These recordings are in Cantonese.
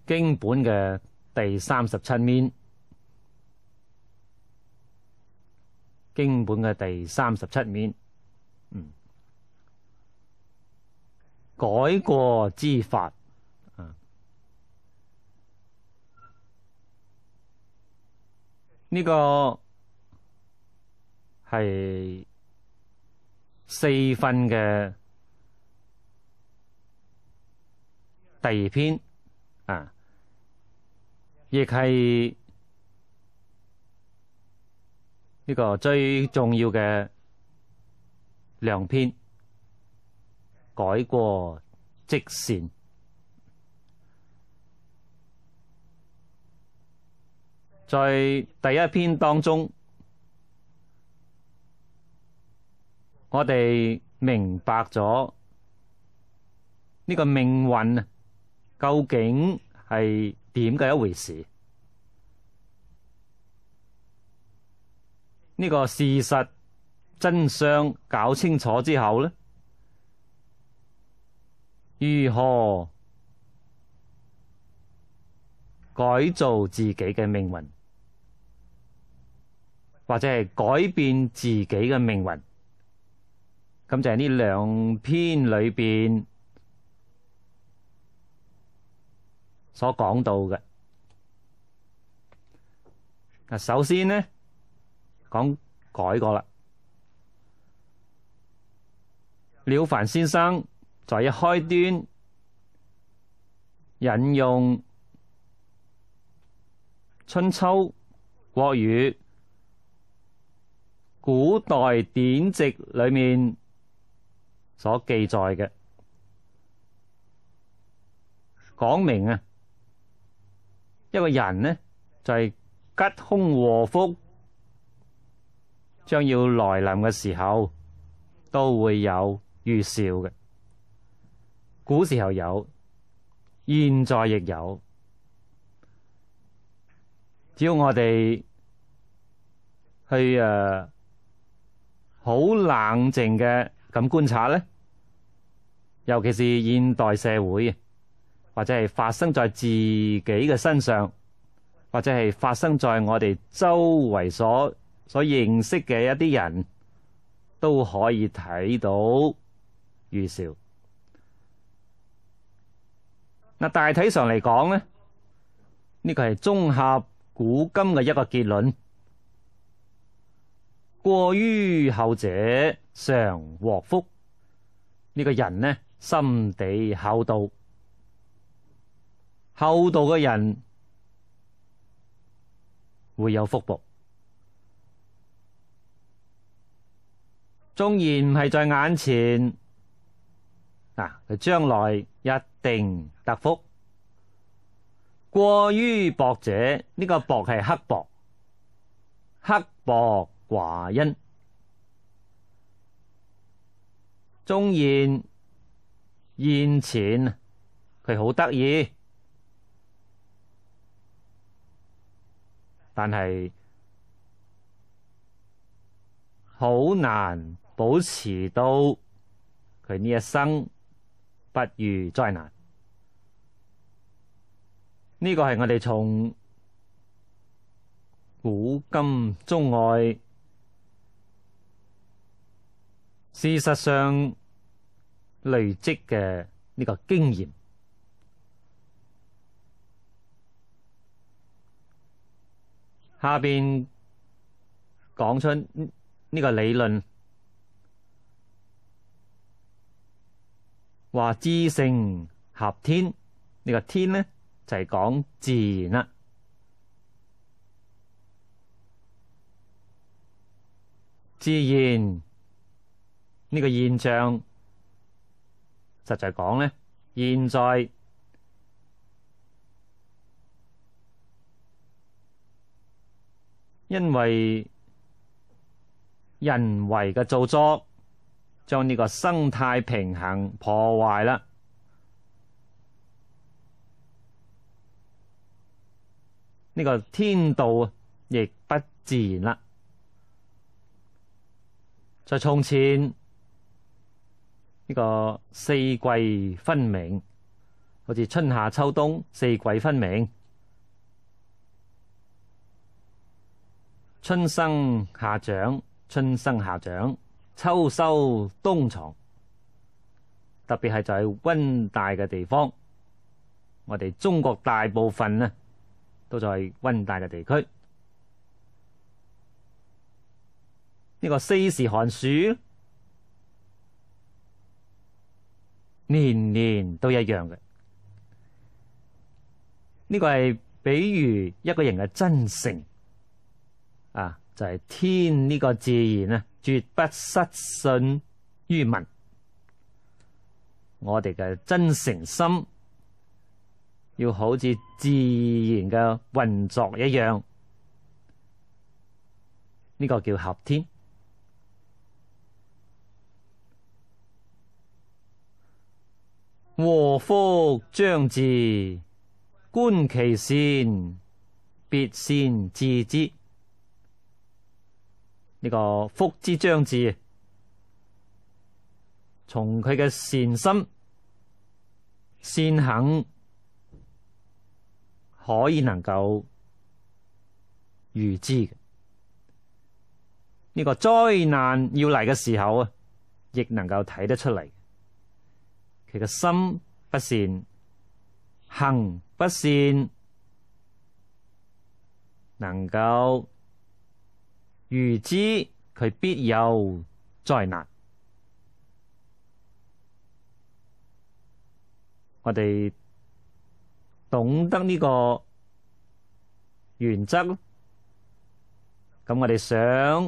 經本嘅第37面，經本嘅第37面，改過之法啊，呢個係4分嘅第2篇啊，亦係呢個最重要嘅2篇，改過即善。在第1篇當中，我哋明白咗呢個命運究竟係點嘅一回事。呢個事實真相搞清楚之後呢，如何改造自己嘅命運，或者係改變自己嘅命運，咁就係呢2篇裏邊所講到嘅。首先呢，講改過啦。了凡先生在一開端引用春秋、國語、古代典籍裏面所記載嘅，講明啊，一個人呢就係吉凶禍福將要來臨嘅時候，都會有預兆嘅。古時候有，現在亦有。只要我哋去好冷靜嘅咁觀察咧，尤其是現代社會，或者係發生在自己嘅身上，或者係發生在我哋周圍所認識嘅一啲人，都可以睇到預兆。嗱，大體上嚟講咧，呢個係綜合古今嘅一個結論。過於厚者常禍福。呢個人呢，心地厚道，厚道嘅人會有福報。縱然唔係在眼前，佢將來一定得福。過於薄者，呢個薄係刻薄，刻薄寡恩。縱然現前佢好得意，但係好難保持到佢呢一生不遇災難。呢個係我哋從古今中外事實上累積嘅呢個經驗。下邊講出呢個理論，話知性合天。呢個天呢，就係講自然啦。自然呢個現象，實在講呢，現在因為人為嘅造作，將呢個生態平衡破壞啦。呢個天道亦不自然啦。在從前，呢個四季分明， 好似春夏秋冬四季分明，春生夏長，春生夏長，秋收冬藏。特別係在溫帶嘅地方，我哋中國大部分呢都在溫帶嘅地區。呢個四時寒暑，年年都一樣嘅。呢個係比喻一個人嘅真誠啊，就係天呢個自然啊，絕不失信於民。我哋嘅真誠心要好似自然嘅運作一樣，呢個叫合天。禍福將至，觀其善，必先知之。呢個福之將至，從佢嘅善心善行可以能夠預知嘅。呢個災難要嚟嘅時候啊，亦能夠睇得出嚟。佢嘅心不善，行不善，能夠預知佢必有災難。我哋懂得呢個原則，咁我哋想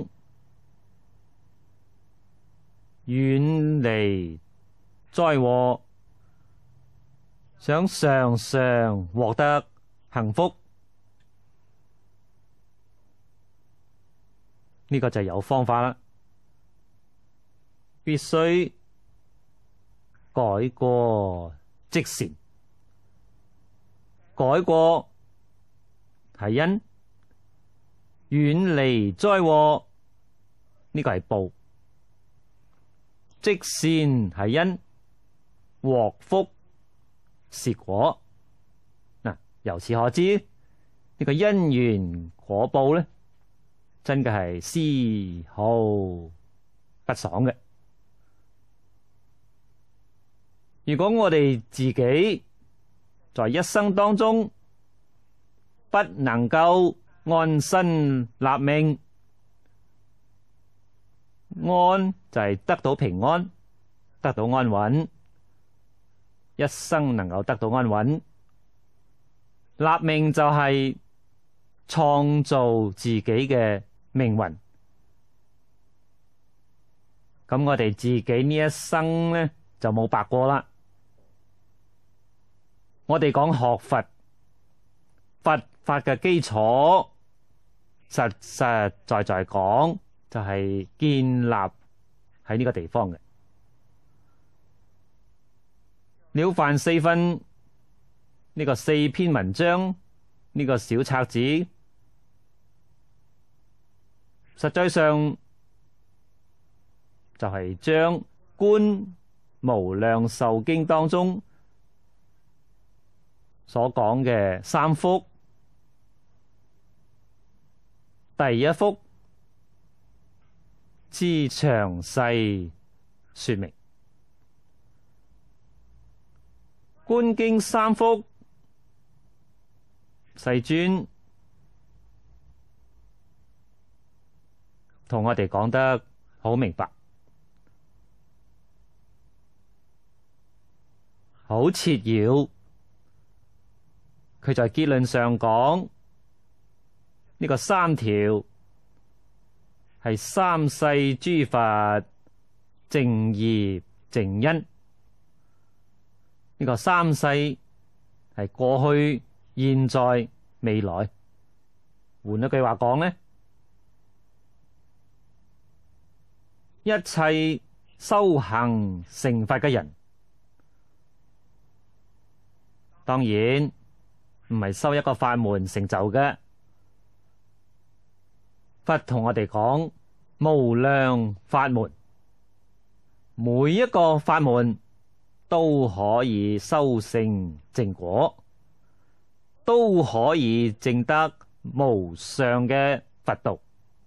遠離災禍，想常常獲得幸福，呢個就有方法啦。必須改過即善，改過係因，遠離災禍，呢個係報；即善係因，獲福是果。嗱，由此可知呢個因緣果報咧，真嘅係絲毫不爽嘅。如果我哋自己在一生當中不能夠安身立命，安就係得到平安，得到安穩，一生能夠得到安穩。立命就係創造自己嘅命運。咁我哋自己呢一生呢，就冇白過啦。我哋講學佛，佛法嘅基礎實實在在講就係建立喺呢個地方嘅。了凡四訓呢個4篇文章，呢個小冊子，實際上就係將《觀無量壽經》當中所講嘅3福，第一福之詳細說明。觀經3福，世尊同我哋講得好明白，好切要。佢在結論上講呢個3條係三世諸佛正業正因。呢個三世係過去、現在、未來。換一句話講呢，一切修行成佛嘅人，當然唔係修一個法門成就嘅。佛同我哋講無量法門，每一個法門都可以修成正果，都可以證得無上嘅佛道。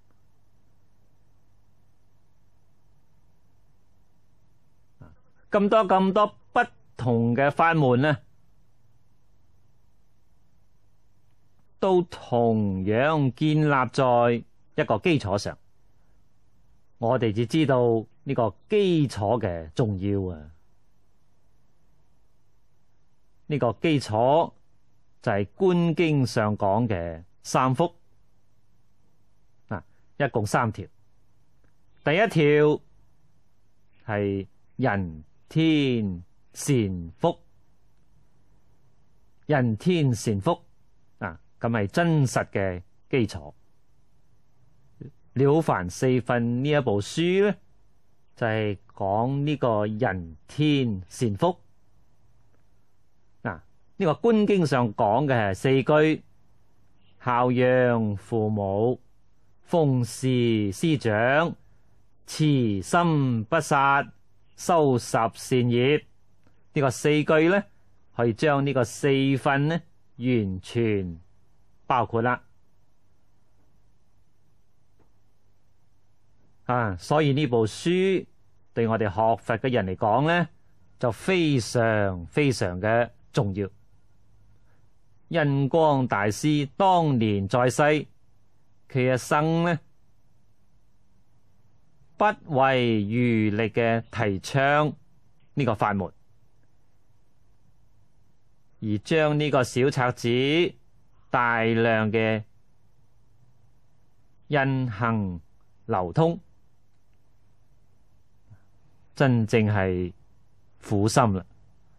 咁多不同嘅法門呢，都同樣建立在一個基礎上。我哋就知道呢個基礎嘅重要啊！呢個基礎就係《觀經》上講嘅三福，一共3條。第一條係人天善福，人天善福咁係真實嘅基礎。了凡四訓呢一部書咧，就係講呢個人天善福。呢個觀經上講嘅係4句：孝養父母，奉事師長，慈心不殺，修十善業。呢個4句咧，可以將呢個4訓咧完全包括啦。所以呢部書對我哋學佛嘅人嚟講咧，就非常非常嘅重要。印光大師當年在世，佢一生呢，不遺餘力嘅提倡呢個法門，而將呢個小冊子大量嘅印行流通，真正係苦心啦，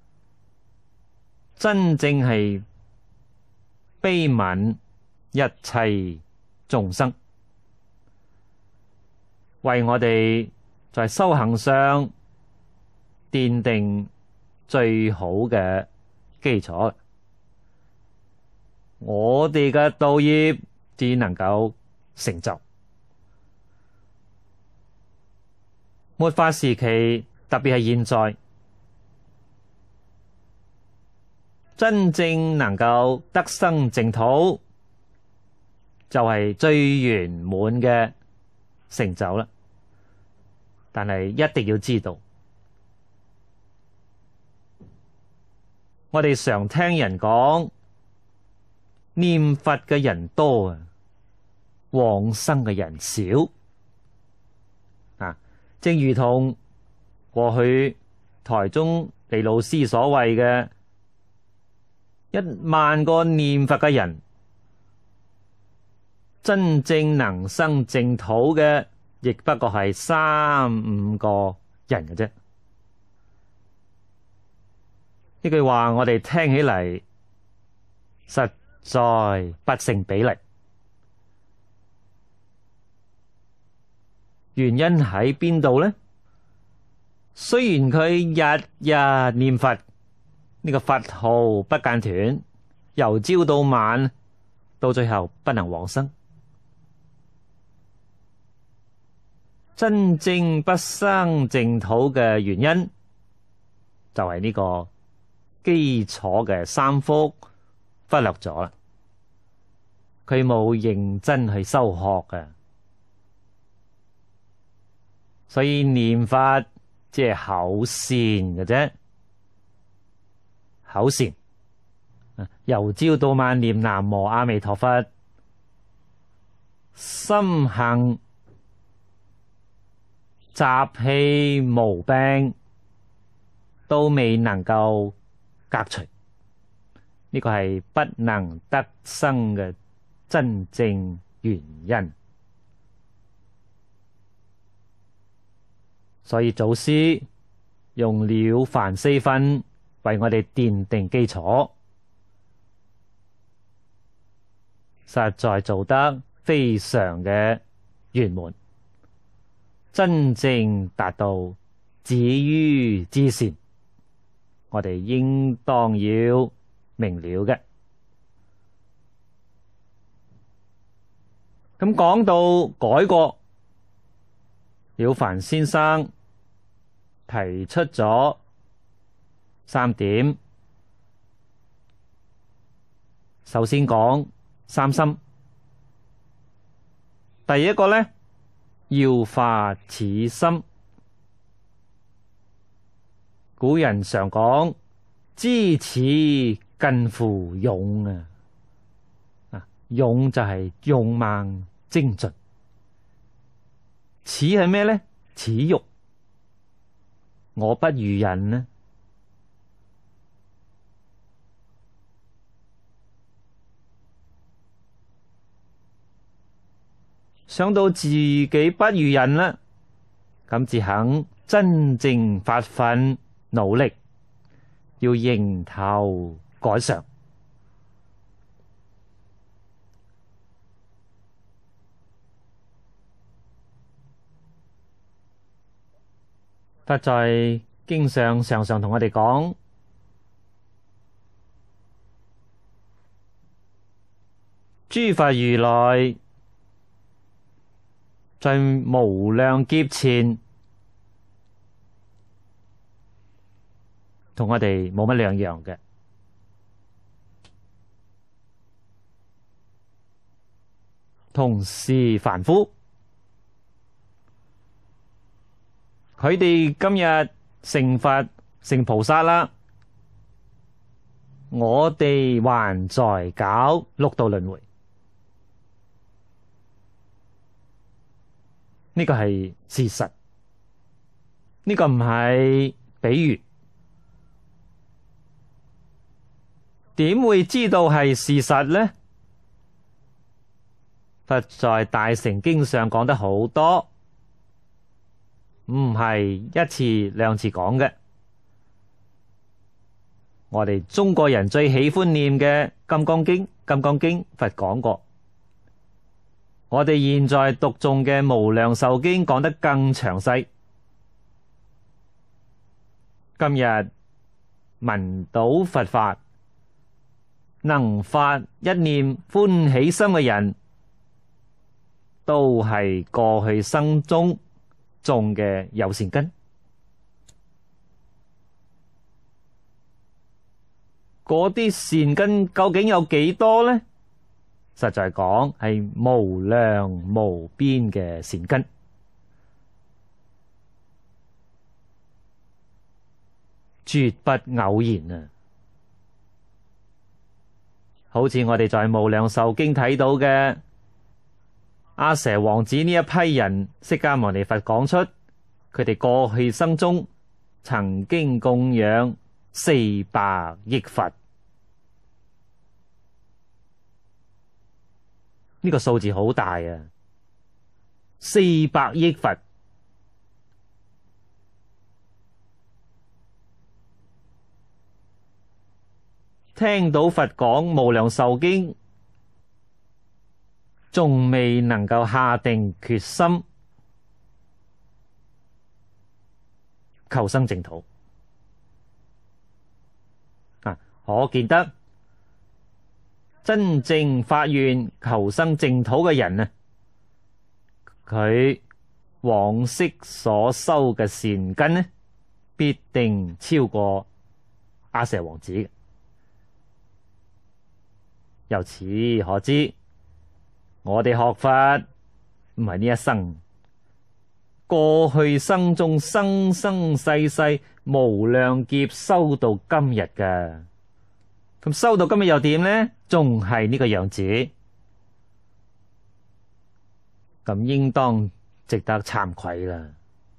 真正係悲憫一切眾生，為我哋在修行上奠定最好嘅基礎。我哋嘅道業只能夠成就。末法時期，特別係現在，真正能夠得生淨土，就係最圓滿嘅成就啦。但係一定要知道，我哋常聽人講，念佛嘅人多啊，往生嘅人少。正如同過去台中李老師所謂嘅10000個念佛嘅人，真正能生淨土嘅，亦不過係3-5個人嘅啫。呢句話我哋聽起嚟實在不成比例。原因喺邊度呢？雖然佢日日念佛，呢個佛號不間斷，由朝到晚，到最後不能往生。真正不生淨土嘅原因，就係呢個基礎嘅3福忽略咗啦。佢冇認真去修學嘅。所以念佛即係口善嘅啫，口善，由朝到晚念南無阿彌陀佛，心行習氣毛病都未能夠革除，呢個係不能得生嘅真正原因。所以祖師用了凡四訓為我哋奠定基礎，實在做得非常嘅圓滿，真正達到止於至善。我哋應當要明了嘅。咁講到改過，了凡先生提出咗 3點。首先講三心。第一個呢，要化此心。古人常講知恥近乎勇啊，勇就係勇猛精進。恥係咩呢？恥辱，我不如人呢？想到自己不如人啦，咁至肯真正發奮努力，要迎頭改上。佛在經上常常同我哋講，諸佛如來在無量劫前同我哋冇乜兩樣嘅，同是凡夫。佢哋今日成佛成菩薩啦，我哋還在搞六道輪迴。呢個係事實，呢個唔係比喻。點會知道係事實呢？佛在大乘經上講得好多，唔係一次兩次講嘅。我哋中國人最喜歡念嘅《金剛經》，《金剛經》佛講過。我哋現在讀誦嘅《無量壽經》講得更詳細。今日聞到佛法，能發一念歡喜心嘅人，都係過去生中種嘅有善根。嗰啲善根究竟有幾多呢？實在講係無量無邊嘅善根，絕不偶然啊！好似我哋在無量壽經睇到嘅阿闍王子呢一批人，釋迦牟尼佛講出佢哋過去生中曾經供養400億佛。呢個數字好大啊！400億佛，聽到佛講無量壽經，仲未能夠下定決心求生淨土啊！可見得真正發願求生淨土嘅人啊，佢往昔所修嘅善根呢，必定超過阿闍王子。由此可知，我哋學法唔係呢一生，過去生中生生世世無量劫修到今日㗎。咁修到今日又點呢？仲係呢個樣子，咁應當值得慚愧啦。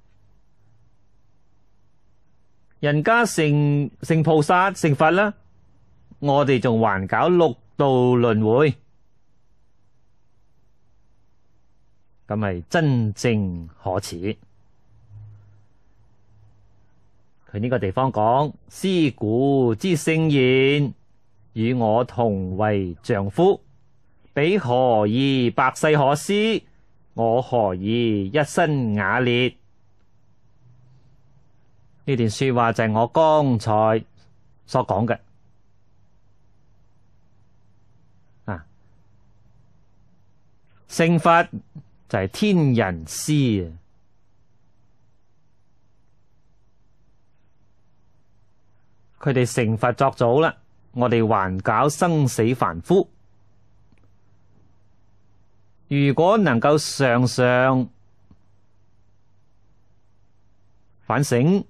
人家成菩薩成佛啦，我哋仲還搞六道輪迴，咁係真正可恥。佢呢個地方講，師古之聖賢，與我同為丈夫，彼何以百世可施？我何以一身瓦裂？呢段說話就係我剛才所講嘅啊。成佛就係天人師啊！ 佢哋成佛作祖啦，我哋還搞生死凡夫。如果能夠常常反省，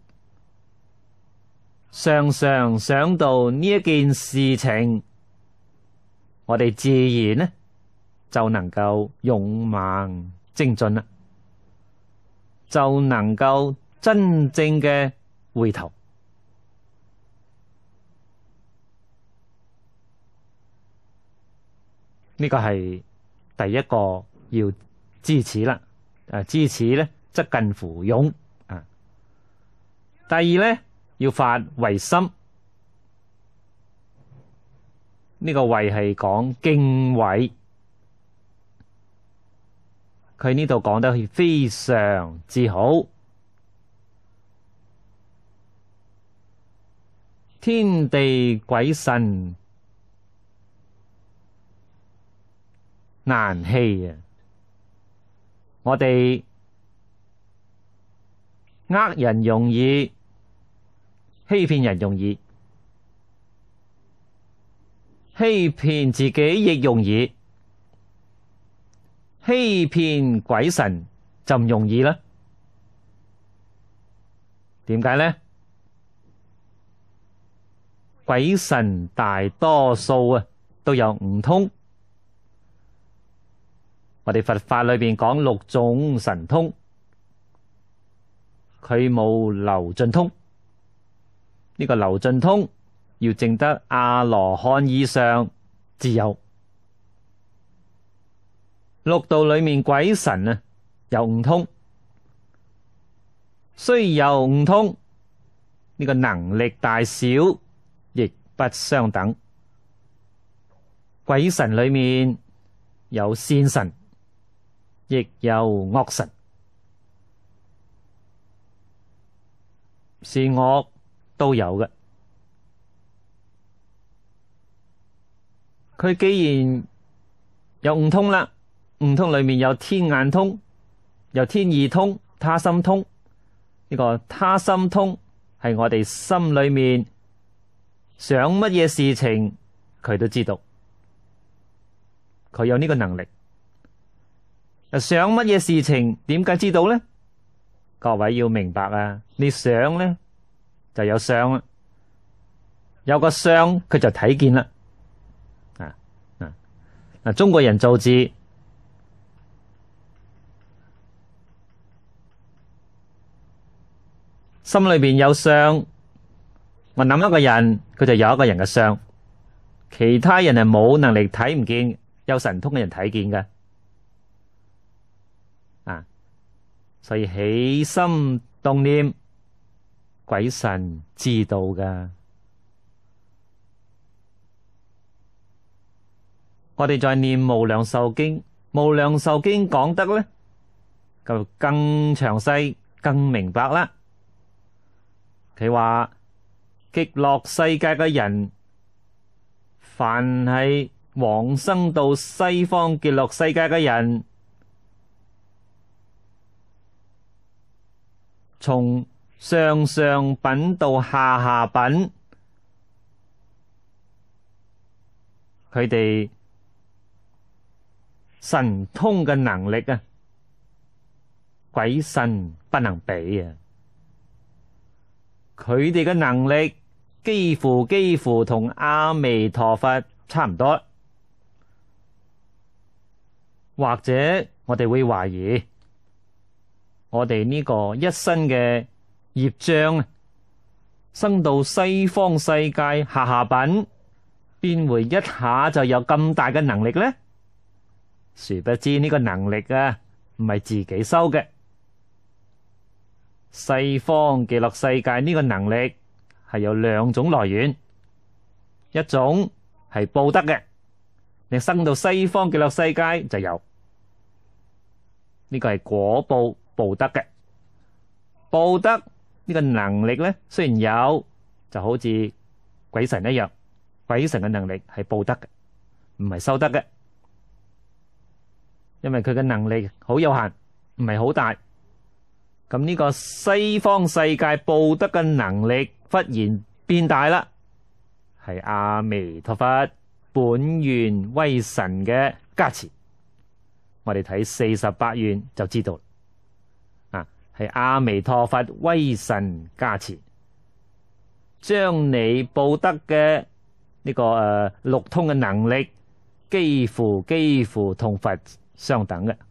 常常想到呢一件事情，我哋自然呢就能夠勇猛精進啦，就能夠真正嘅回頭。呢個係第一個要知恥啦。知恥呢則近乎勇。第二呢，要發慧心。呢個慧係講敬畏，佢呢度講得非常之好。天地鬼神難欺啊！我哋呃人容易，欺騙人容易，欺騙自己亦容易，欺騙鬼神就唔容易啦。點解呢？鬼神大多數啊都有五通，我哋佛法裏邊講六種神通，佢冇流盡通。呢個流盡通要證得阿羅漢以上至有。六道裏面鬼神啊有五通，雖有五通，呢個能力大小亦不相等。鬼神裏面有善神，亦有惡神，善惡都有嘅。佢既然有五通啦，五通裏面有天眼通，有天意通、他心通。呢個他心通係我哋心裏面想乜嘢事情，佢都知道，佢有呢個能力。想乜嘢事情，點解知道呢？各位要明白啊！你想呢就有相啦，有個相佢就睇見啦。中國人造字，心裏邊有相，我諗一個人，佢就有一個人嘅相，其他人係冇能力睇唔見，有神通嘅人睇見嘅。所以起心動念，鬼神知道㗎。我哋再念無量壽經，無量壽經講得呢就更詳細、更明白啦。佢話極樂世界嘅人，凡係往生到西方極樂世界嘅人，從上上品到下下品，佢哋神通嘅能力啊，鬼神不能比啊！佢哋嘅能力幾乎同阿彌陀佛差唔多，或者我哋會懷疑，我哋呢個一生嘅業障，生到西方世界下下品，邊會一下就有咁大嘅能力呢？殊不知呢個能力啊，唔係自己收嘅。西方極樂世界呢個能力係有兩種來源，一種係報德嘅，你生到西方極樂世界就有，呢個係果報報德嘅。報德呢個能力呢，雖然有，就好似鬼神一樣，鬼神嘅能力係報德嘅，唔係收德嘅。因為佢嘅能力好有限，唔係好大。咁呢個西方世界報德嘅能力忽然變變大啦，係阿彌陀佛本願威神嘅加持。我哋睇48願就知道啊，係阿彌陀佛威神加持，將你報得嘅呢個六通嘅能力，幾乎同佛相等嘅。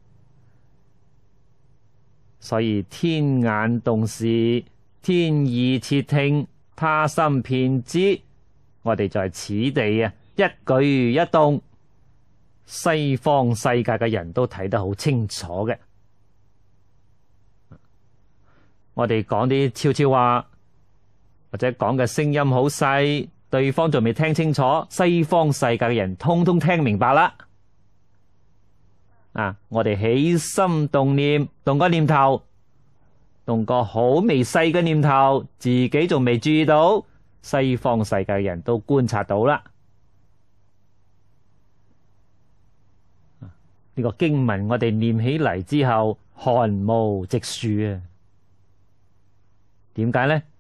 所以天眼洞視，天意切聽，他心遍知。我哋在此地啊，一舉一動，西方世界嘅人都睇得好清楚嘅。我哋講啲悄悄話，或者講嘅聲音好細，對方仲未聽清楚，西方世界嘅人通通聽明白啦。我哋起心動念，動個念頭，動個好微細嘅念頭，自己仲未注意到，西方世界嘅人都觀察到啦。呢個經文我哋念起嚟之後，寒毛直豎啊！點解呢？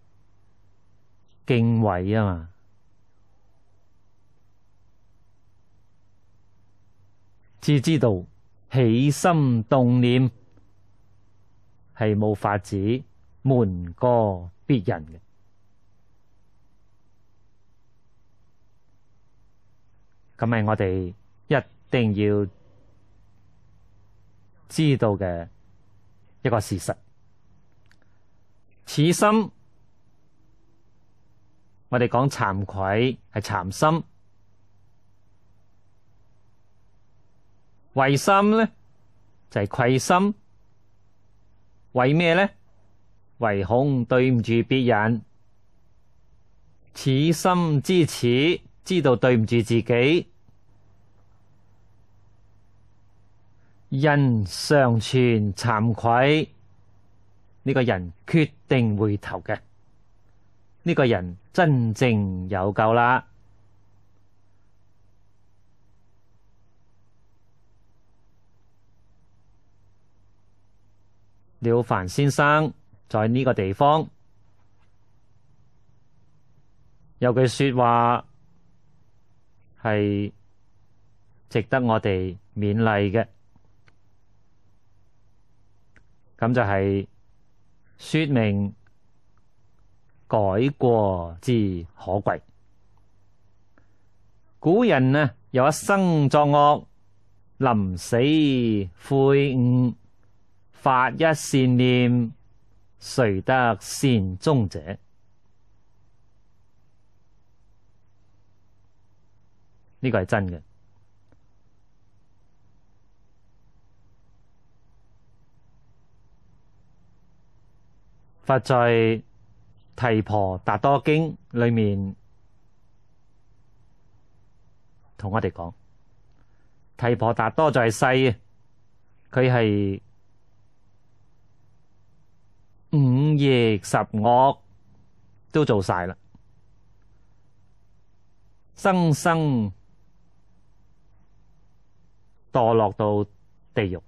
敬畏啊嘛，只知道起心動念係冇法子瞞過別人嘅。咁係我哋一定要知道嘅一個事實。此心，我哋講慚愧係慚心，畏心呢就係愧心。為咩呢？唯恐對唔住別人。此心知恥，知道對唔住自己，人常存慚愧，呢個人決定回頭嘅，呢個人真正有救啦。了凡先生在呢個地方有句說話係值得我哋勉勵嘅，咁就係說明改過之可貴。古人啊，有一生作惡，臨死悔悟，發一善念，誰得善終者？呢個係真嘅。佛在提婆達多經裏面同我哋講，提婆達多在世，佢係五逆十惡都做晒啦，生生墮落到地獄。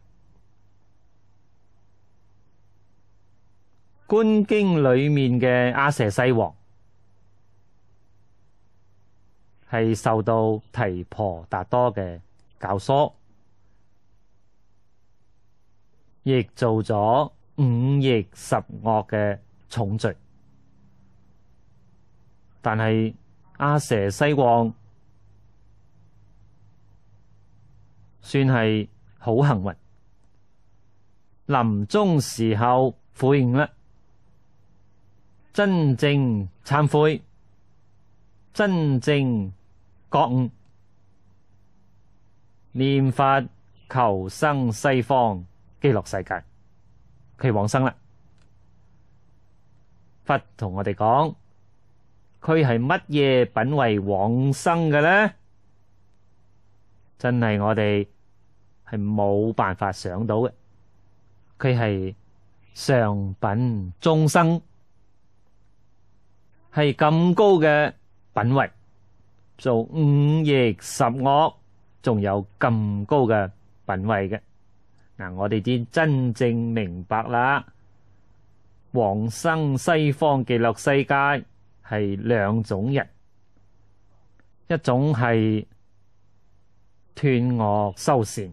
觀經裏面嘅阿闍世王係受到提婆達多嘅教唆，亦做咗五逆十惡嘅重罪。但係阿闍世王算係好幸運，臨終時候悔悟啦，真正懺悔，真正覺悟，念佛求生西方極樂世界，佢往生啦。佛同我哋講，佢係乜嘢品位往生嘅呢？真係我哋係冇辦法想到嘅。佢係上品中生，係咁高嘅品位，做五逆十惡，仲有咁高嘅品位嘅。我哋啲真正明白啦，往生西方極樂世界係兩種人，一種係斷惡修善，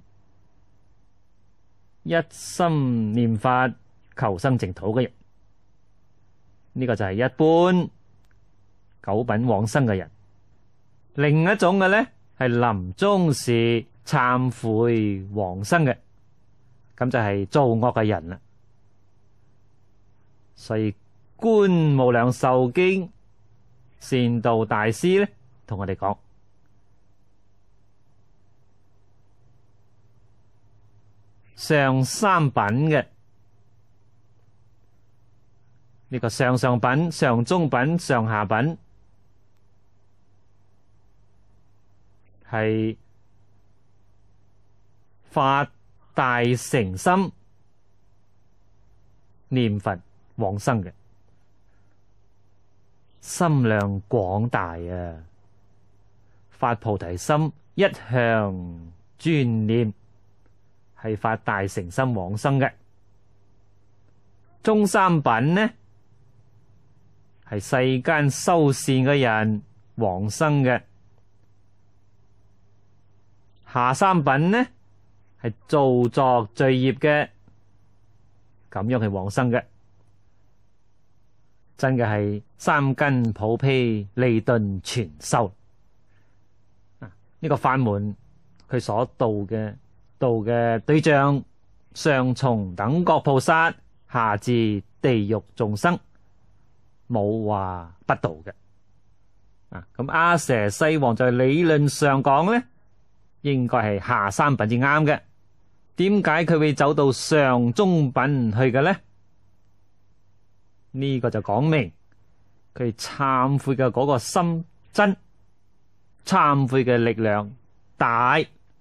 一心念法求生淨土嘅人，呢個就係一般九品往生嘅人。另一種嘅呢，係臨終時懺悔往生嘅，咁就係造惡嘅人啦。所以觀無量壽經善導大師呢，同我哋講，上三品嘅呢個上上品、上中品、上下品係發大誠心念佛往生嘅，心量廣大啊！發菩提心一向專念，係發大誠心往生嘅。中三品呢，係世間修善嘅人往生嘅。下三品呢，係造作罪業嘅，咁樣係往生嘅。真嘅係三根普被利鈍全收。呢個法門佢所度嘅對象，上從等覺菩薩，下至地獄眾生，冇話不度嘅。咁阿闍世王在理論上講呢，應該係下三品至啱嘅。點解佢會走到上中品去嘅呢？呢個就講明佢懺悔嘅嗰個心真，懺悔嘅力量大，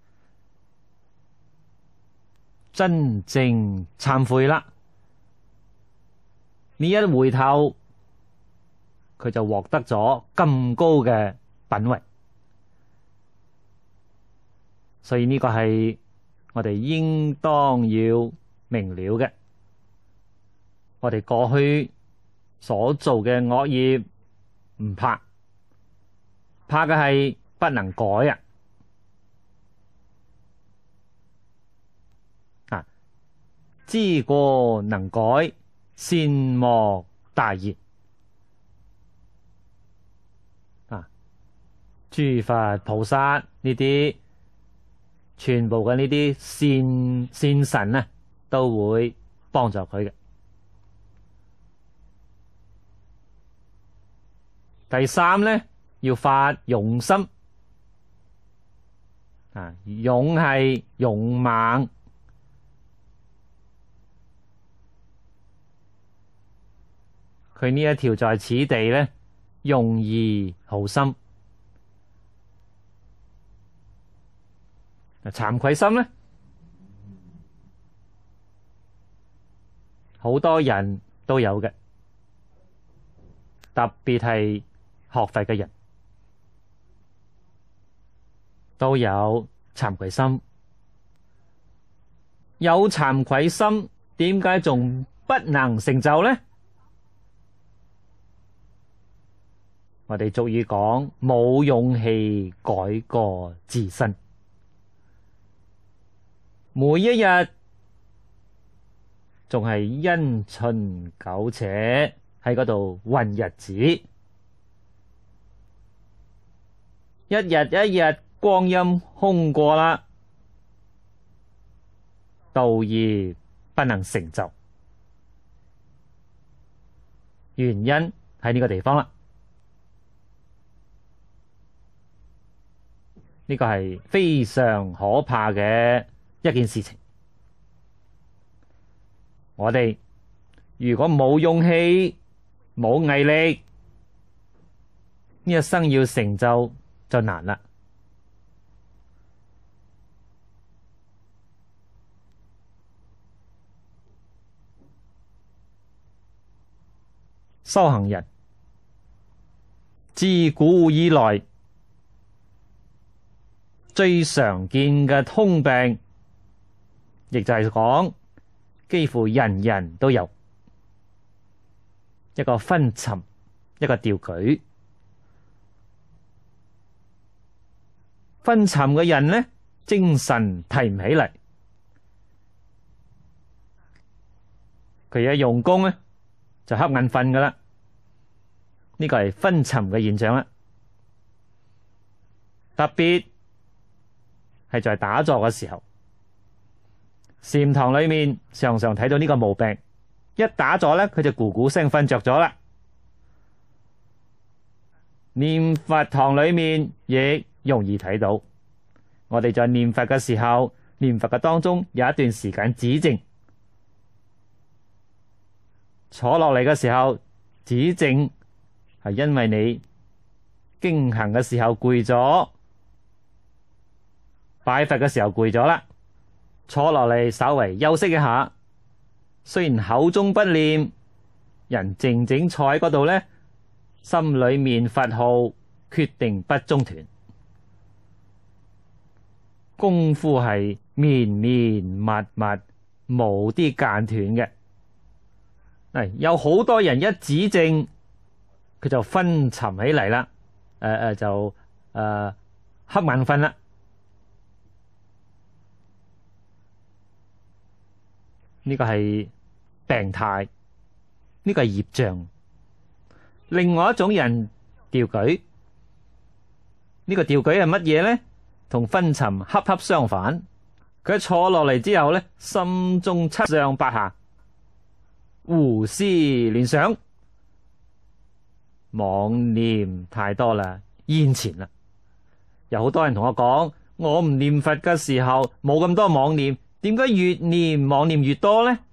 真正懺悔啦。呢一回頭，佢就獲得咗咁高嘅品位。所以呢個係我哋應當要明了嘅。我哋過去所做嘅惡業唔怕，怕嘅係不能改啊！知過能改，善莫大焉啊！諸佛菩薩呢啲全部嘅呢啲善神啊，都會幫助佢嘅。第三呢，要發勇心啊！勇係勇猛，佢呢一條在此地呢，用意好深。慚愧心呢，好多人都有嘅，特別係學佛嘅人都有慚愧心。有慚愧心，點解仲不能成就呢？我哋俗語講，冇勇氣改過自新。每一日仲係因循苟且喺嗰度混日子，一日一日光陰空過啦，道義不能成就，原因喺呢個地方啦。呢個係非常可怕嘅一件事情。我哋如果冇勇氣、冇毅力，呢一生要成就就難啦。修行人自古以來最常見嘅通病，亦就係講幾乎人人都有一個昏沉一個掉舉。昏沉嘅人呢，精神提唔起嚟，佢一用功呢，就瞌眼瞓噶啦。呢個係昏沉嘅現象啦，特別係在打坐嘅時候，禪堂裏面常常睇到呢個毛病。一打坐呢，佢就咕咕聲瞓着咗啦。念佛堂裏面亦容易睇到，我哋在念佛嘅時候，念佛嘅當中有一段時間止靜，坐落嚟嘅時候止靜，係因為你經行嘅時候攰咗，拜佛嘅時候攰咗啦，坐落嚟稍微休息一下。雖然口中不念，人靜靜坐喺嗰度呢，心裏面佛號決定不中斷，功夫係綿綿密密，冇啲間斷嘅。有好多人一止靜，佢就昏沉起嚟啦，就瞌眼瞓啦。呢個係病態，呢個係業障。另外一種人掉舉，呢個掉舉係乜嘢呢？同昏沉恰恰相反。佢坐落嚟之後呢，心中七上八下，胡思亂想，妄念太多啦，現前啦。有好多人同我講，我唔念佛嘅時候冇咁多妄念，點解越念妄念越多呢？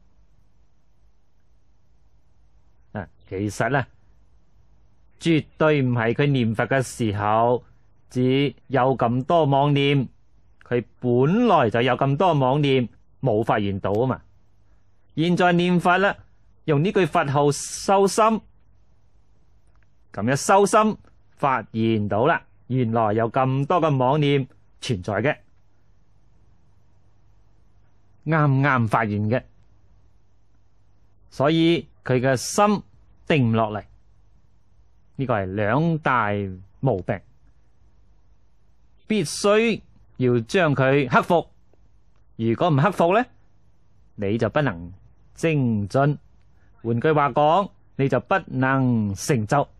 其實呢，絕對唔係佢念佛嘅時候只有咁多妄念，佢本來就有咁多妄念，冇發現到啊嘛。現在念佛啦，用呢句佛號修心，咁樣修心發現到啦，原來有咁多嘅妄念存在嘅，啱啱發現嘅，所以佢嘅心定唔落嚟。呢個係兩大毛病，必須要將佢克服。如果唔克服呢，你就不能精進。換句話講，你就不能成就。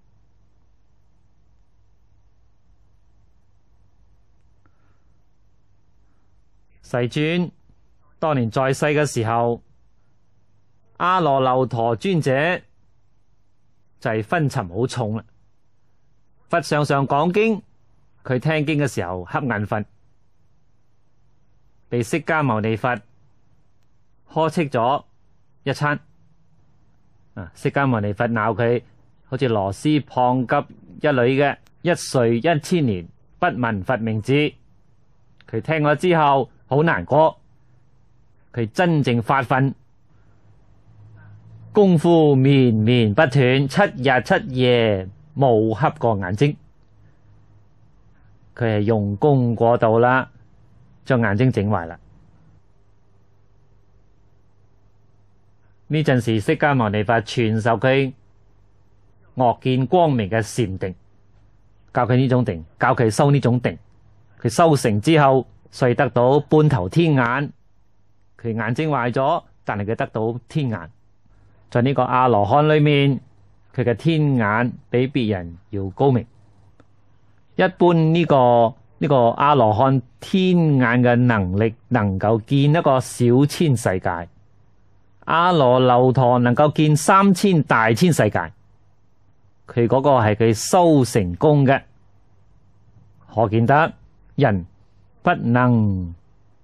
世尊當年在世嘅時候，阿羅留陀尊者就係昏沉好重啦。佛常常講經，佢聽經嘅時候瞌眼瞓，被釋迦牟尼佛呵斥咗一餐。釋迦牟尼佛鬧佢好似螺螄蚌急一類嘅，一睡1000年不聞佛名字。佢聽咗之後好難過，佢真正發奮，功夫綿綿不斷，7日7夜冇瞌過眼睛。佢係用功過度啦，將眼睛整壞啦。呢陣時釋迦牟尼佛傳授佢惡見光明嘅禪定，教佢呢種定，教佢修呢種定。佢修成之後，遂得到半頭天眼。佢眼睛壞咗，但係佢得到天眼。在呢個阿羅漢裏面，佢嘅天眼比別人要高明。一般呢個阿羅漢天眼嘅能力，能夠見一個小千世界。阿羅留陀能夠見3000大千世界，佢嗰個係佢修成功嘅，可見得人不能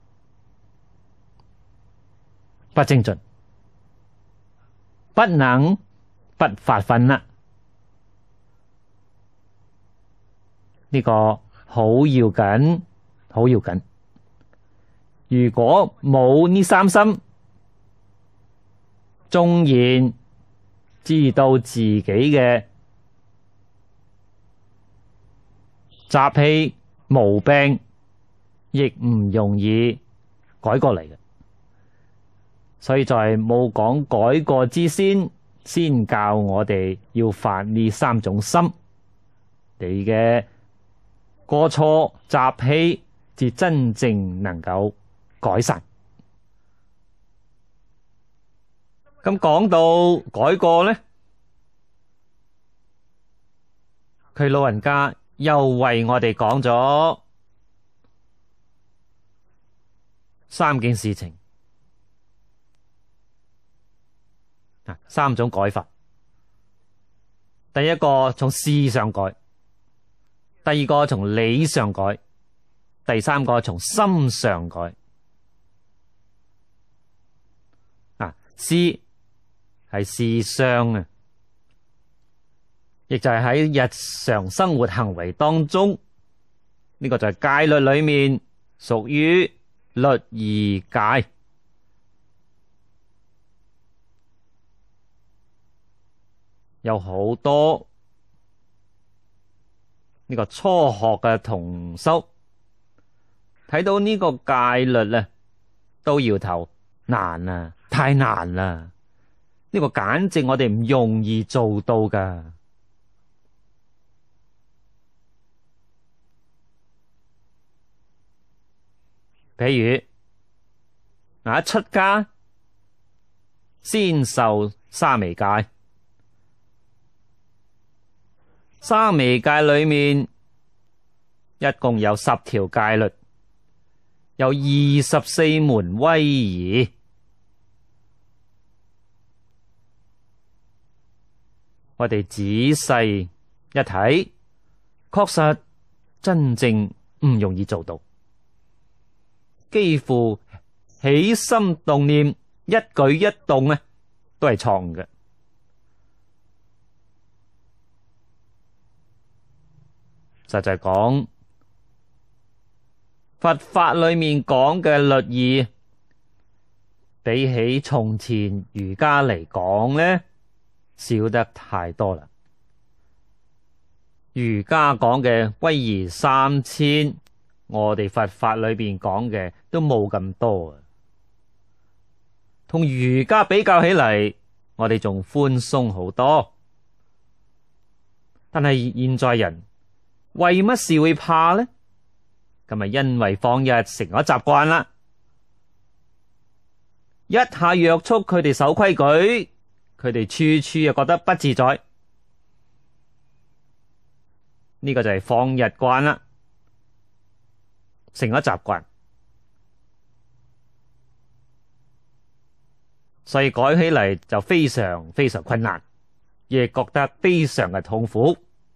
不精進，不能不發奮啦。呢個好要緊，好要緊。如果冇呢三心，縱然知道自己嘅習氣毛病，亦唔容易改過嚟嘅。所以在冇講改過之先， 先教我哋要發呢三種心，你嘅過錯習氣至真正能夠改善。咁講到改過呢，佢老人家又為我哋講咗三件事情，三種改法。第一個從事上改，第二個從理上改，第三個從心上改。事係事相啊，亦就係喺日常生活行為當中，呢個就係戒律裏面屬於律儀戒。有好多呢個初學嘅同修睇到呢個戒律啊，都搖頭，難啊，太難啦！呢個簡直我哋唔容易做到噶。譬如一出家先受沙彌戒，沙彌戒裏面一共有10條戒律，有24門威儀。我哋仔細一睇，確實真正唔容易做到，幾乎起心動念、一舉一動呢都係錯誤嘅。實際講，佛法裏面講嘅律儀，比起從前儒家嚟講呢，少得太多啦。儒家講嘅威儀3000，我哋佛法裏邊講嘅都冇咁多啊。同儒家比較起嚟，我哋仲寬鬆好多。但係現在人為乜事會怕呢？咁咪因為放日成咗習慣啦，一下約束佢哋守規矩，佢哋處處又覺得不自在。呢個就係放日慣啦，成咗習慣，所以改起嚟就非常非常困難，亦覺得非常嘅痛苦。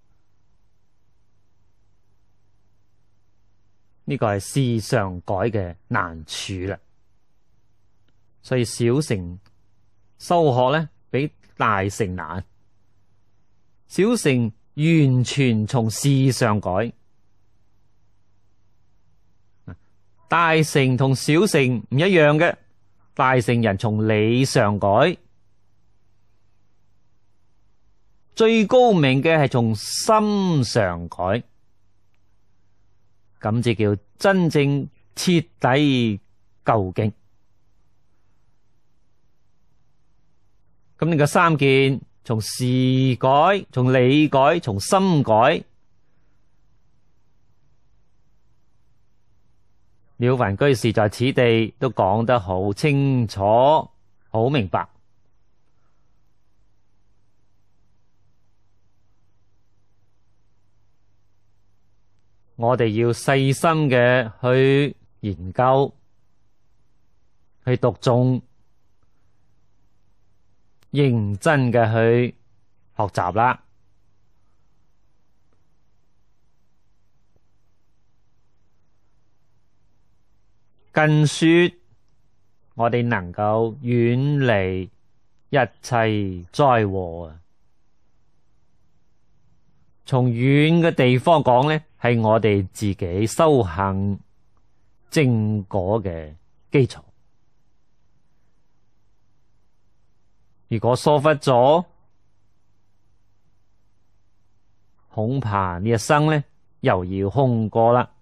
呢個係事上改嘅難處啦，所以小乘修學呢，比大乘難。小乘完全從事上改，大乘同小乘唔一樣嘅。大乘人從理上改，最高明嘅係從心上改，咁就叫真正徹底究竟。咁呢個三件，從事改、從理改、從心改，了凡居士在此地都講得好清楚、好明白。我哋要細心嘅去研究、去讀誦、認真嘅去學習啦。更說我哋能夠遠離一切災禍啊！從遠嘅地方講呢，係我哋自己修行正果嘅基礎。如果疏忽咗，恐怕呢一生呢又要空過啦。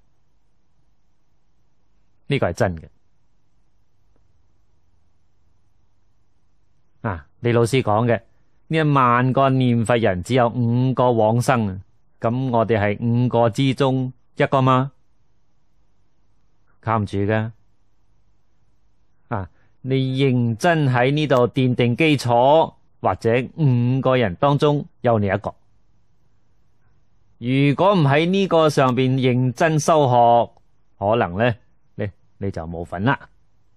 呢個係真嘅。李老師講嘅， 呢10000個念佛人只有5個往生，咁我哋係5個之中1個嗎？靠唔住嘅。你認真喺呢度奠定基礎，或者5個人當中有你1個。如果唔喺呢個上邊認真修學，可能呢，你就冇份啦。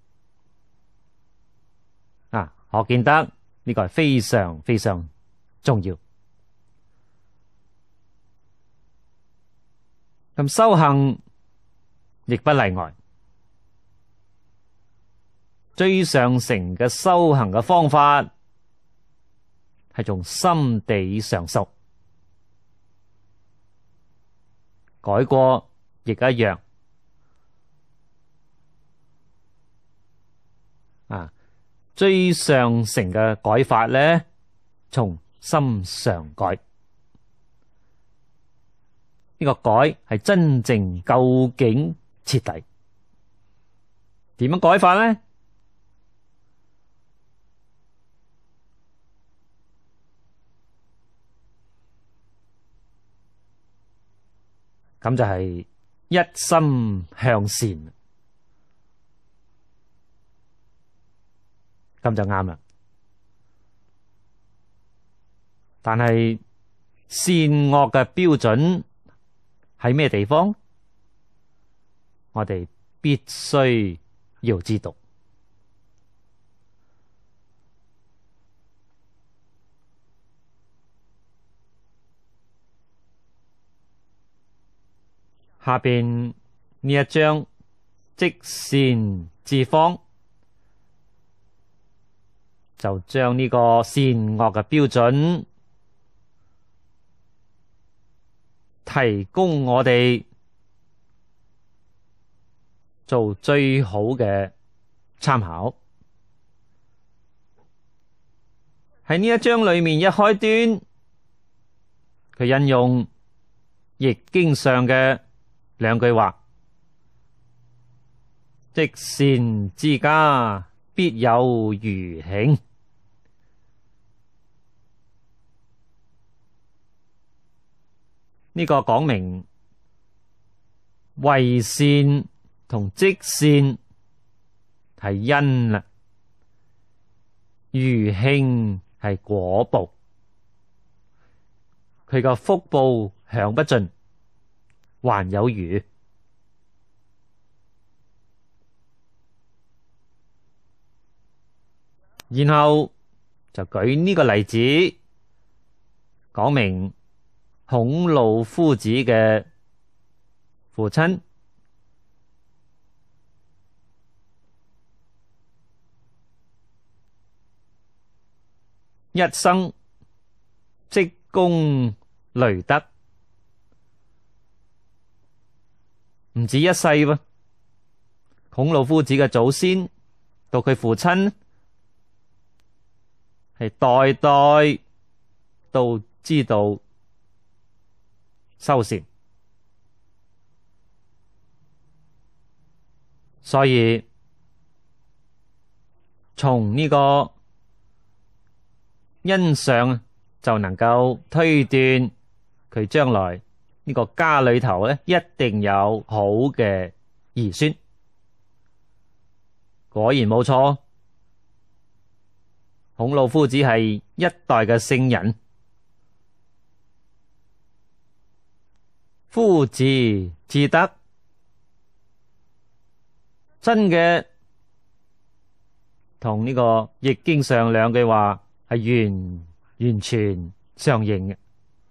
可見得呢個係非常非常重要。咁修行亦不例外。最上乘嘅修行嘅方法係從心地上修，改過亦一樣。最上乘嘅改法呢，從心上改。呢個改係真正究竟徹底。點樣改法呢？咁就係一心向善，咁就啱啦。但係善惡嘅標準喺咩地方？我哋必須要知道。下邊呢一章即善之方，就將呢個善惡嘅標準提供我哋做最好嘅參考。喺呢一章裏面一開端，佢引用易經上嘅2句話：積善之家，必有餘慶。呢個講明為善同積善係因啦，餘慶係果報，佢個福報享不盡，還有餘。然後就舉呢個例子，講明孔老夫子嘅父親一生積功累德，唔止一世喎。孔老夫子嘅祖先到佢父親係代代都知道修善，所以從呢個欣賞就能夠推斷佢將來呢個家裏頭咧一定有好嘅兒孫。果然冇錯，孔老夫子係一代嘅聖人。夫子至德，真嘅同呢個易經上2句話係完全相應嘅。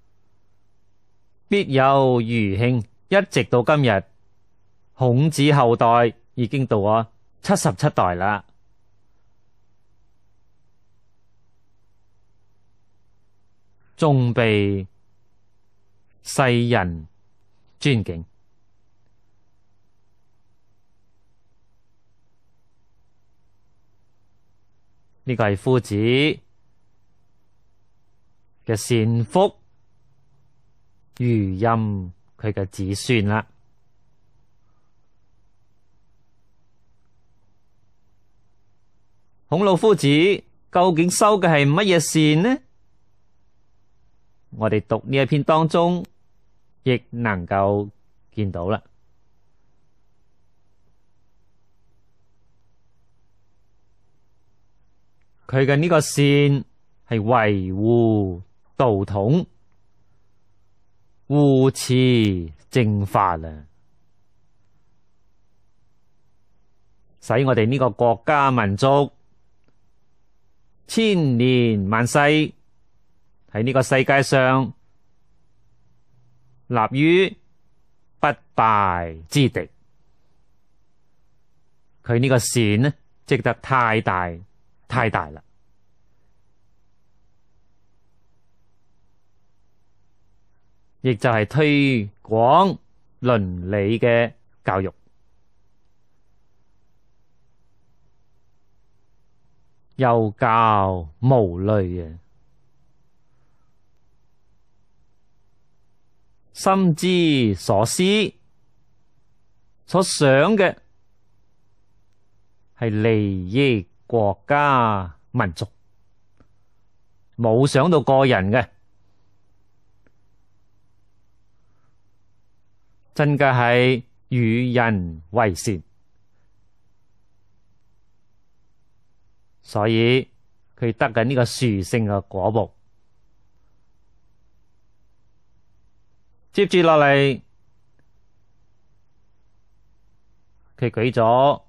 必有餘慶，一直到今日，孔子後代已經到咗77代啦。仲被世人尊敬。呢個係夫子嘅善福餘蔭佢嘅子孫啦。孔老夫子究竟修嘅係乜嘢善呢？ 我哋讀呢一篇當中，亦能夠見到啦。佢嘅呢個善係維護道統、護持正法啦，使我哋呢個國家民族千年萬世喺呢個世界上立於不敗之地。佢呢個善呢，值得太大太大啦。亦就係推廣倫理嘅教育，幼教無類啊！心之所思，所想嘅係利益國家民族，冇想到個人嘅。真嘅係與人為善，所以佢得緊呢個殊勝嘅果報。接住落嚟，佢舉咗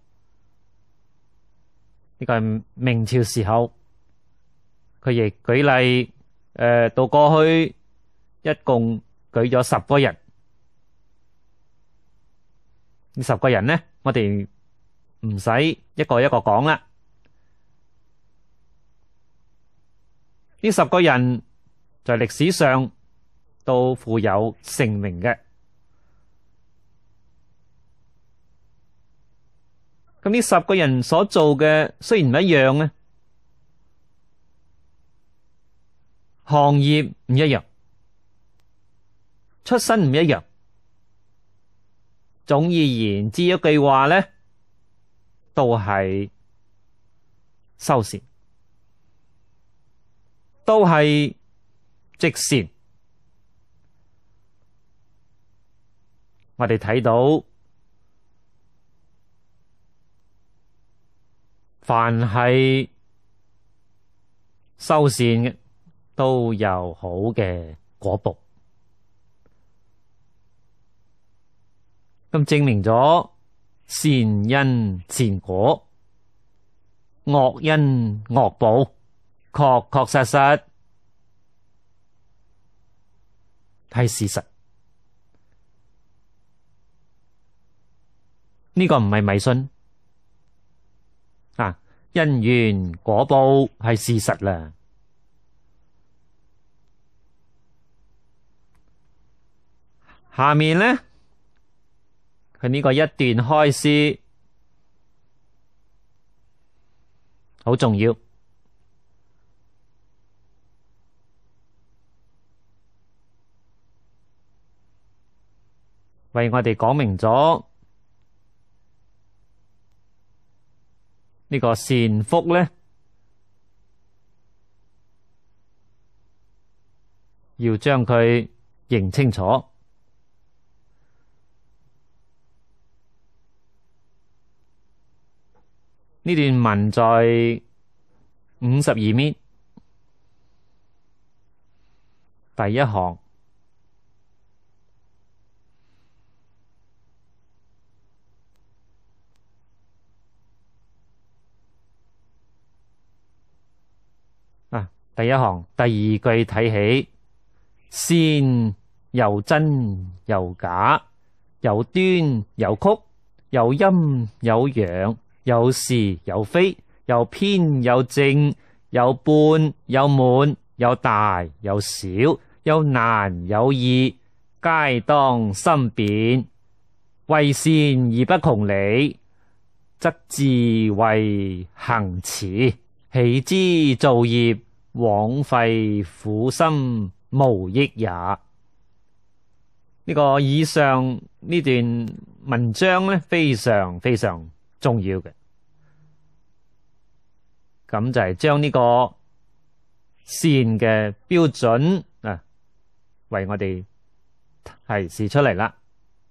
呢個明朝時候，佢亦舉例，到過去一共舉咗10個人。呢10個人呢，我哋唔使一個一個講啦。呢10個人在歷史上都富有盛名嘅。咁呢10個人所做嘅雖然唔一樣呢，行業唔一樣，出身唔一樣。總而言之，一句話呢，都係修善，都係積善。我哋睇到，凡係修善嘅，都有好嘅果報。咁證明咗善因善果，惡因惡報，確確實實係事實。呢個唔係迷信啊，因緣果報係事實啦。下面呢，佢呢個一段開示好重要，為我哋講明咗呢個善福呢，要將佢認清楚。呢段文在52面第一行，第一行第2句睇起，善有真有假，有端有曲，有陰有陽，有是有非，有偏有正，有半有滿，有大有小，有難有易，皆當心辨。為善而不窮理，則自為行持，豈知造業，枉費苦心，無益也。呢個以上呢段文章呢，非常非常重要嘅。咁就係將呢個善嘅標準為我哋提示出嚟啦。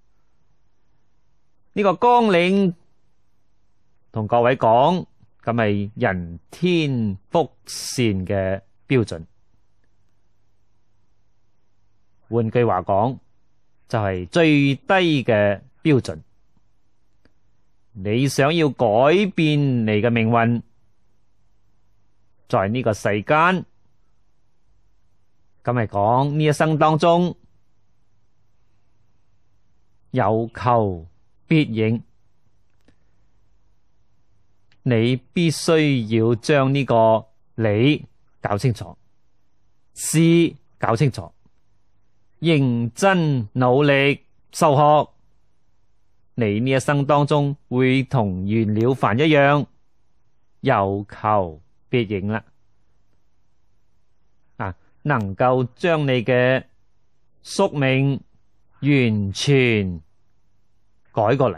呢個綱領同各位講，咁係人天福善嘅標準。換句話講，就係最低嘅標準。你想要改變你嘅命運，在呢個世間，咁係講呢一生當中有求必應，你必須要將呢個理搞清楚，事搞清楚，認真努力修學，你呢一生當中會同袁了凡一樣有求必應啦。能夠將你嘅宿命完全改過嚟，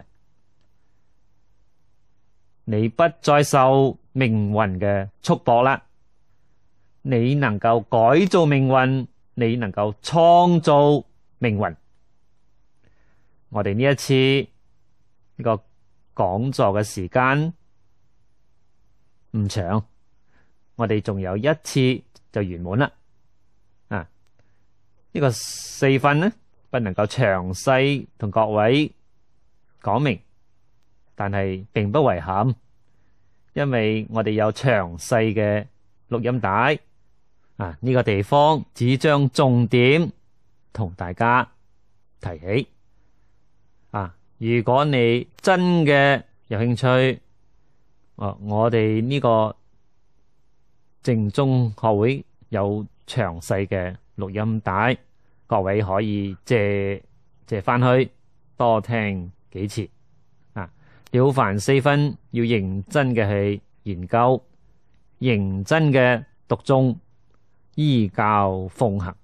你不再受命運嘅束縛啦。你能夠改造命運，你能夠創造命運。我哋呢一次呢個講座嘅時間唔長，我哋仲有一次就完滿啦。呢個4分呢，不能夠詳細同各位講明，但係並不遺憾，因為我哋有詳細嘅錄音帶。呢個地方只將重點同大家提起。如果你真嘅有興趣，我哋呢個正宗學會有詳細嘅錄音帶，各位可以借翻去多聽幾次。了凡4分要認真嘅去研究，認真嘅讀誦，依教奉行，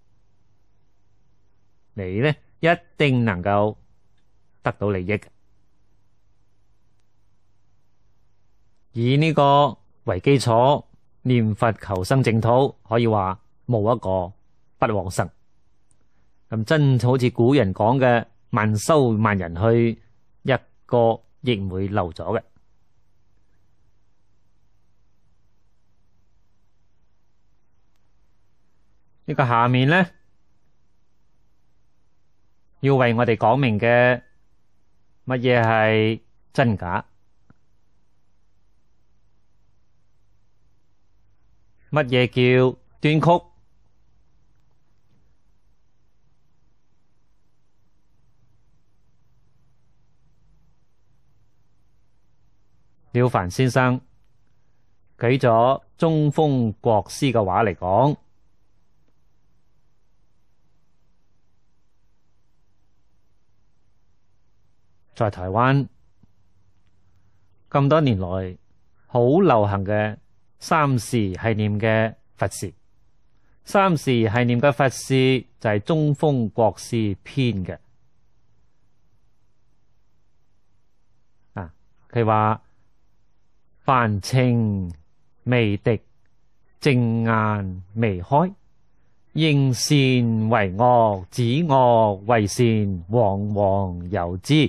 你呢一定能夠得到利益。以呢個為基礎，念佛求生淨土，可以話冇一個不往生。咁真好似古人講嘅，萬修萬人去，一個亦唔會漏咗嘅。呢個下面呢，要為我哋講明嘅乜嘢係真假，乜嘢叫端曲。了凡先生舉咗中鋒國師嘅話嚟講，在台灣咁多年來好流行嘅三時繫念嘅佛事，三時繫念嘅佛事就係中鋒國師編嘅。佢話凡情未敵，正眼未開，認善為惡，指惡為善，往往有之。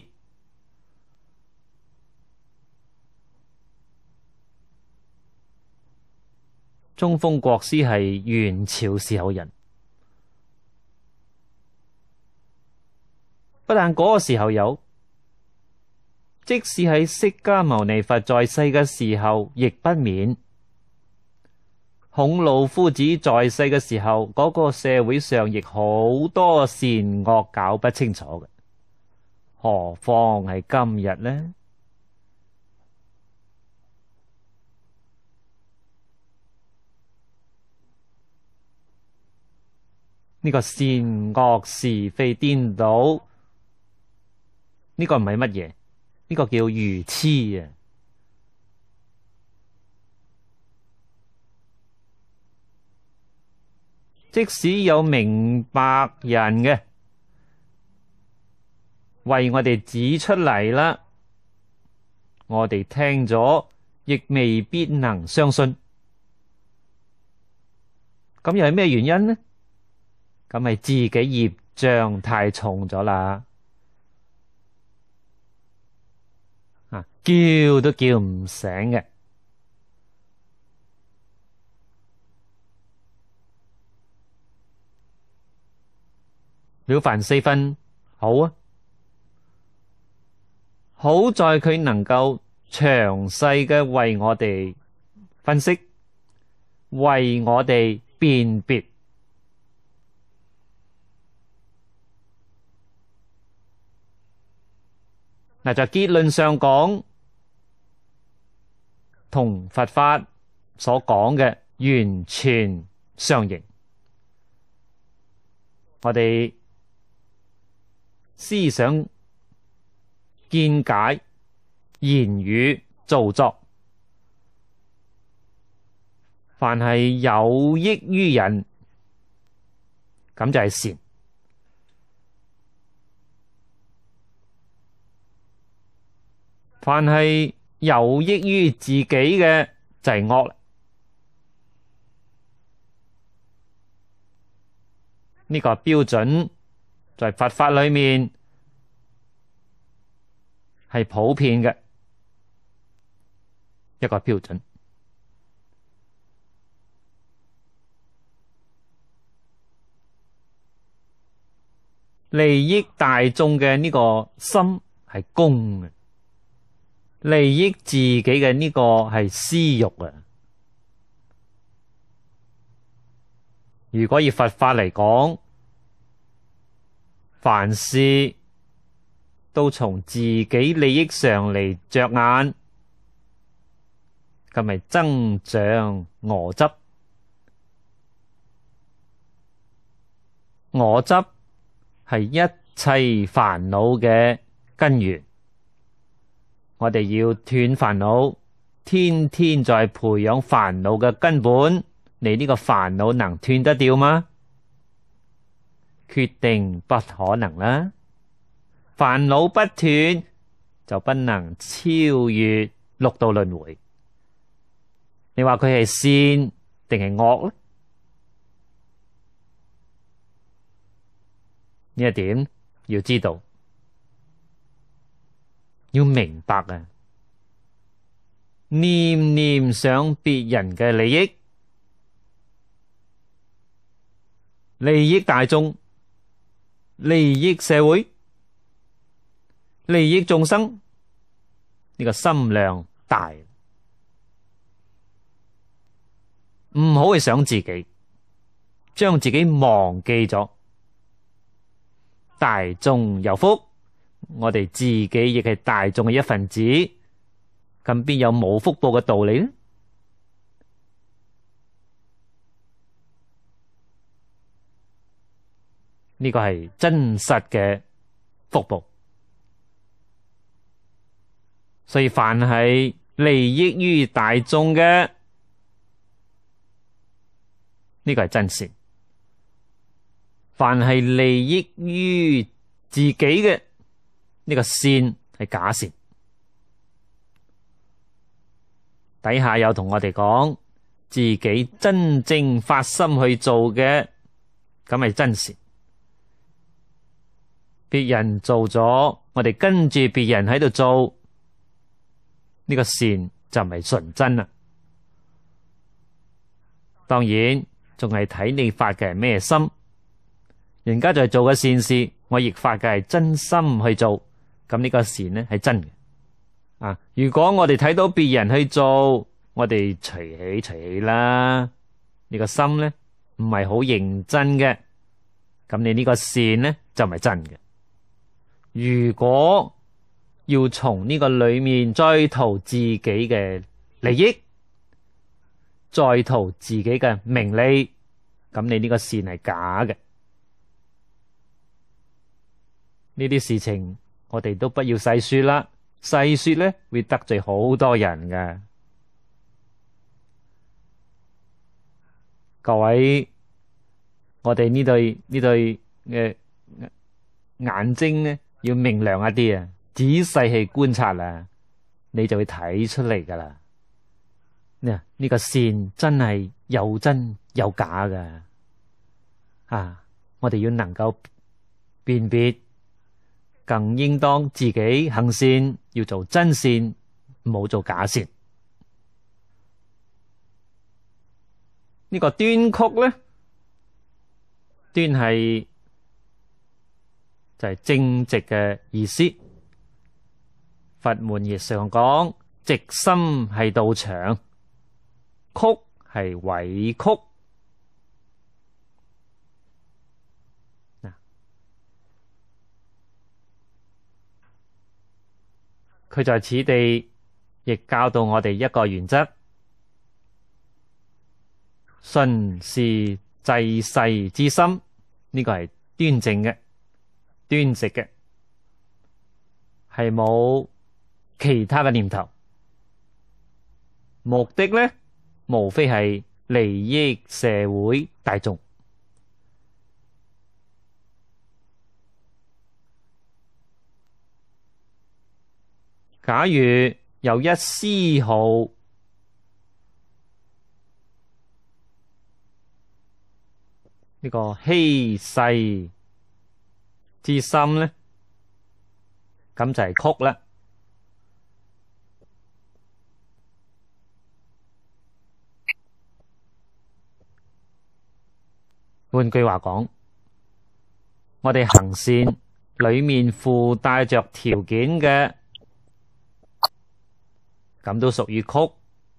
中鋒國師係元朝時候人，不但嗰個時候有，即使喺釋迦牟尼佛在世嘅時候，亦不免。孔老夫子在世嘅時候，嗰個社會上亦好多善惡搞不清楚嘅，何況係今日呢？呢個善惡是非顛倒，呢個唔係乜嘢？呢個叫愚癡啊！即使有明白人嘅為我哋指出嚟啦，我哋聽咗亦未必能相信。咁又係咩原因呢？ 咁係自己業障太重咗啦，叫都叫唔醒嘅。了凡四訓好啊，好在佢能夠詳細嘅為我哋分析，為我哋辨別。嗱，在結論上講，同佛法所講嘅完全相應。我哋思想、見解、言語、造作，凡係有益於人，咁就係善。凡係有益於自己嘅就係惡。呢個標準在佛法裏面係普遍嘅一個標準。利益大眾嘅呢個心係公嘅，利益自己嘅呢個係私欲啊。如果以佛法嚟講，凡事都從自己利益上嚟着眼，咁咪增長我執。我執係一切煩惱嘅根源。我哋要斷煩惱，天天在培養煩惱嘅根本。你呢個煩惱能斷得掉嗎？決定不可能啦。煩惱不斷，就不能超越六道輪迴。你話佢係善定係惡呢？呢一點要知道，要明白啊！念念想別人嘅利益，利益大眾，利益社會，利益眾生，呢個心量大，唔好去想自己，將自己忘記咗。大眾有福，我哋自己亦係大眾嘅一份子，咁邊有冇福報嘅道理呢？呢個係真實嘅福報，所以凡係利益於大眾嘅，呢個係真善；凡係利益於自己嘅，呢個善係假善。底下有同我哋講，自己真正發心去做嘅，咁係真善。別人做咗，我哋跟住別人喺度做，呢個善就唔係純真啦。當然仲係睇你發嘅係咩心，人家在做嘅善事，我亦發嘅係真心去做，咁呢個善呢係真嘅。如果我哋睇到別人去做，我哋隨喜啦，呢個心呢唔係好認真嘅，咁你呢個善呢就唔係真嘅。如果要從呢個裏面再圖自己嘅利益，再圖自己嘅名利，咁你呢個善係假嘅。呢啲事情我哋都不要細說啦，細說呢會得罪好多人㗎。各位，我哋呢對眼睛呢要明亮一啲啊，仔細去觀察啦，你就會睇出嚟噶啦。呢個善真係有真有假噶。 我哋要能夠辨別，更應當自己行善，要做真善，唔好做假善。呢個端曲咧，端係就係正直嘅意思。佛門亦常講，直心係道場，曲係委曲。佢在此地亦教導我哋一個原則：純是濟世之心，呢個係端正嘅、端直嘅，係冇其他嘅念頭。目的呢，無非係利益社會大眾。假如有一絲毫呢個欺世之心呢，咁就係曲啦。換句話講，我哋行善裏面附帶着條件嘅，咁都屬於曲；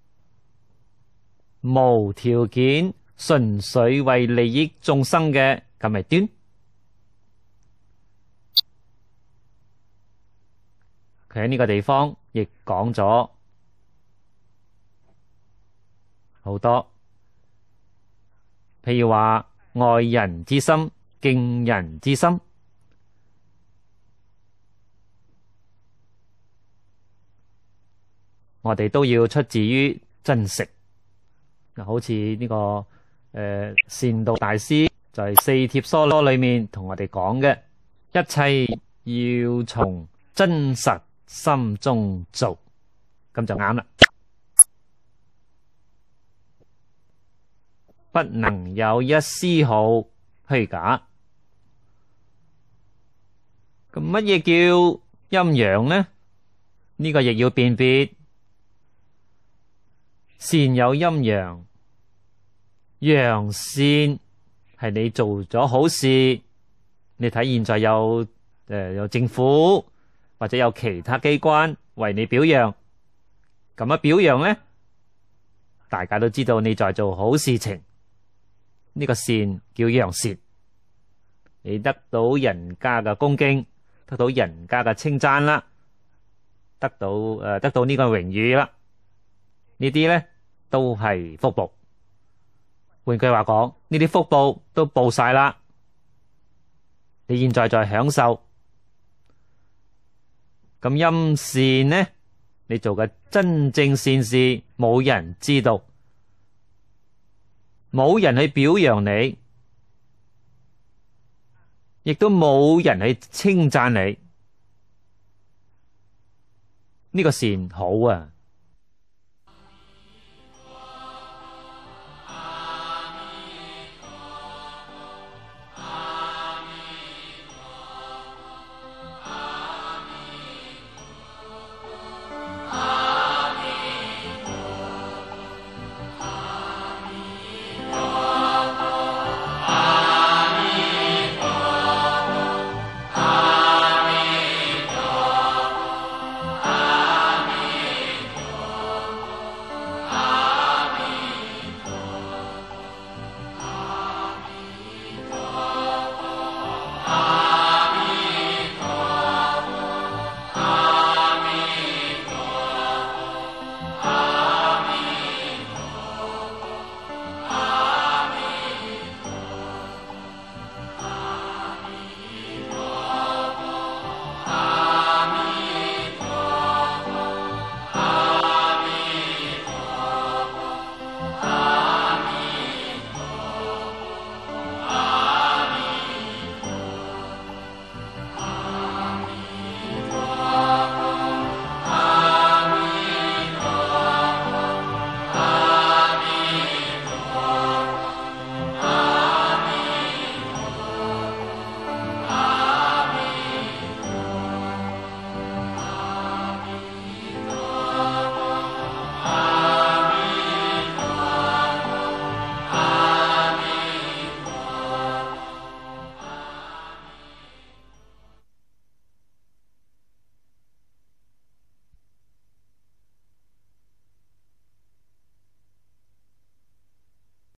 無條件純粹為利益眾生嘅，咁係端。佢喺呢個地方亦講咗好多，譬如話愛人之心、敬人之心，我哋都要出自於真誠。好似呢個善導大師在四帖疏羅裏面同我哋講嘅，一切要從真實心中做，咁就啱啦。不能有一絲毫虛假。咁乜嘢叫陰陽呢？呢個亦要辨別。善有陰陽，陽善係你做咗好事，你睇現在有政府或者有其他機關為你表揚，咁樣表揚呢，大家都知道你在做好事情，呢個善叫陽善，你得到人家嘅恭敬，得到人家嘅稱讚啦，得到呢個榮譽啦。呢啲呢都係福報。換句話講，呢啲福報都報晒啦，你現在在享受。咁陰善呢，你做嘅真正善事，冇人知道，冇人去表揚你，亦都冇人去稱讚你。呢個善好啊！